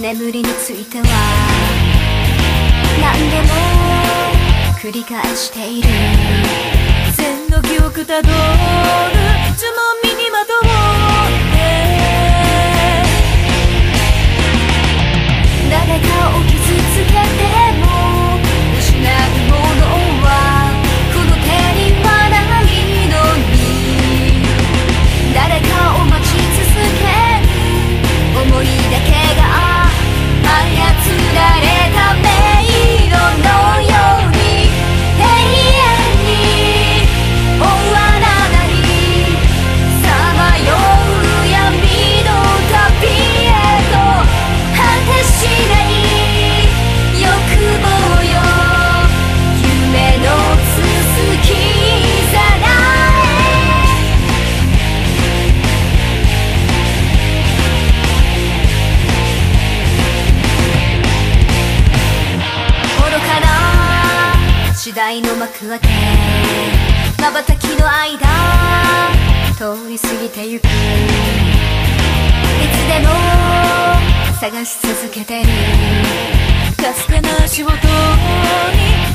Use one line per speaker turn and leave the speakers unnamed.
眠りについては何でも繰り返している。線の記憶たどるつまみにまとって誰かを傷つけても失うものはこの手にはないのに、誰かを待ち続ける思いだけが操られた迷路のように永遠に終わらないさまよう闇の旅へと果てしない欲望よ、夢の続きさら愚かな時代の幕開け瞬きの間通り過ぎてゆく。いつでも探し続けてるかすかな足音に